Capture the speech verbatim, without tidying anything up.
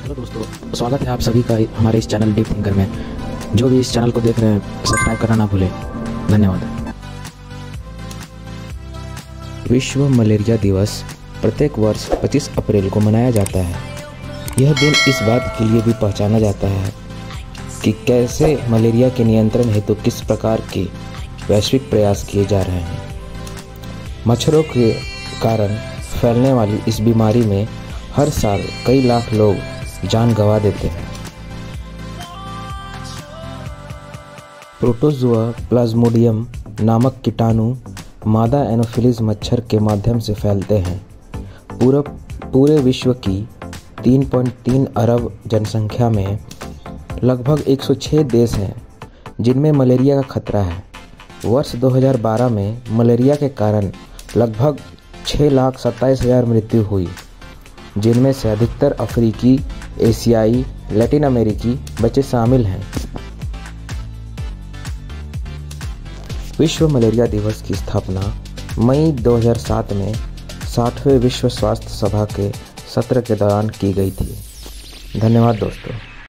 Hello दोस्तों, स्वागत है आप सभी का हमारे इस चैनल डीप थिंकर में। जो भी इस चैनल को देख रहे हैं, सब्सक्राइब करना ना भूलें। धन्यवाद। विश्व मलेरिया दिवस प्रत्येक वर्ष पच्चीस अप्रैल को मनाया जाता है। यह दिन इस बात के लिए भी पहचाना जाता है कि कैसे मलेरिया के नियंत्रण हेतु तो किस प्रकार के वैश्विक प्रयास किए जा रहे हैं। मच्छरों के कारण फैलने वाली इस बीमारी में हर साल कई लाख लोग जान गंवा देते हैं। प्रोटोजोआ प्लाज्मोडियम नामक कीटाणु मादा एनोफिलीज मच्छर के माध्यम से फैलते हैं। पूरा पूरे विश्व की तीन पॉइंट तीन अरब जनसंख्या में लगभग एक सौ छह देश हैं जिनमें मलेरिया का खतरा है। वर्ष दो हज़ार बारह में मलेरिया के कारण लगभग छः लाख सत्ताईस हज़ार मृत्यु हुई, जिनमें से अधिकतर अफ्रीकी, एशियाई, लैटिन अमेरिकी बच्चे शामिल हैं। विश्व मलेरिया दिवस की स्थापना मई दो हज़ार सात में साठवें विश्व स्वास्थ्य सभा के सत्र के दौरान की गई थी। धन्यवाद दोस्तों।